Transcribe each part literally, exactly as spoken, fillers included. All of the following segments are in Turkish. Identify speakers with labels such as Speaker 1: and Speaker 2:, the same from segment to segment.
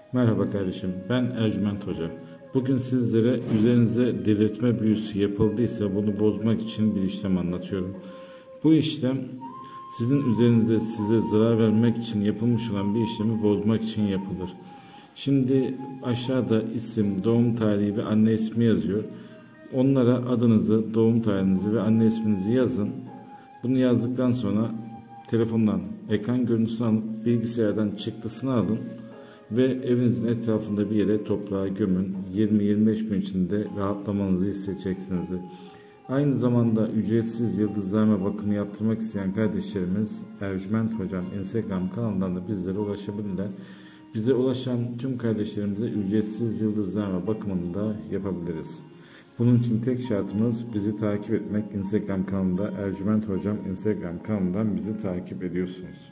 Speaker 1: Merhaba kardeşim, ben Ercüment Hoca. Bugün sizlere üzerinize delirtme büyüsü yapıldıysa bunu bozmak için bir işlem anlatıyorum. Bu işlem sizin üzerinize size zarar vermek için yapılmış olan bir işlemi bozmak için yapılır. Şimdi aşağıda isim, doğum tarihi ve anne ismi yazıyor. Onlara adınızı, doğum tarihinizi ve anne isminizi yazın. Bunu yazdıktan sonra telefondan ekran görüntüsünü alıp bilgisayardan çıktısını alın ve evinizin etrafında bir yere toprağa gömün. yirmi yirmi beş gün içinde rahatlamanızı hissedeceksiniz. Aynı zamanda ücretsiz yıldızlarma bakımı yaptırmak isteyen kardeşlerimiz Ercüment Hocam Instagram kanalından da bizlere ulaşabilirler. Bize ulaşan tüm kardeşlerimize ücretsiz yıldızlarma bakımını da yapabiliriz. Bunun için tek şartımız bizi takip etmek. Instagram kanalında Ercüment Hocam Instagram kanalından bizi takip ediyorsunuz.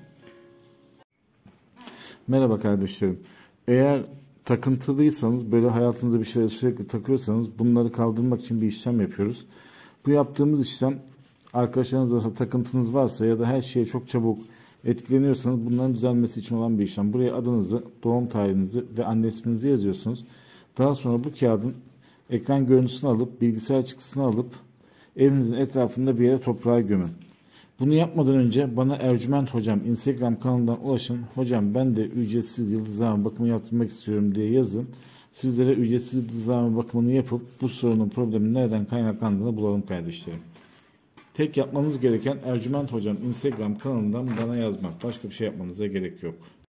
Speaker 1: Merhaba kardeşlerim. Eğer takıntılıysanız, böyle hayatınızda bir şeyleri sürekli takıyorsanız bunları kaldırmak için bir işlem yapıyoruz. Bu yaptığımız işlem, arkadaşlarınızla takıntınız varsa ya da her şeye çok çabuk etkileniyorsanız bunların düzelmesi için olan bir işlem. Buraya adınızı, doğum tarihinizi ve anne isminizi yazıyorsunuz. Daha sonra bu kağıdın ekran görüntüsünü alıp, bilgisayar çıktısını alıp evinizin etrafında bir yere toprağa gömün. Bunu yapmadan önce bana Ercüment Hocam Instagram kanalından ulaşın. Hocam ben de ücretsiz yıldızlarma bakımı yaptırmak istiyorum diye yazın. Sizlere ücretsiz yıldızlarma bakımını yapıp bu sorunun, problemin nereden kaynaklandığını bulalım kardeşlerim. Tek yapmanız gereken Ercüment Hocam Instagram kanalından bana yazmak. Başka bir şey yapmanıza gerek yok.